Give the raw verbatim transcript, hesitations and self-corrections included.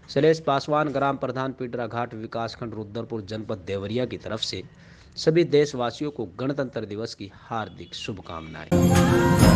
शैलेश पासवान, ग्राम प्रधान पिडरा घाट, विकासखंड रुद्रपुर, जनपद देवरिया की तरफ से सभी देशवासियों को गणतंत्र दिवस की हार्दिक शुभकामनाएं।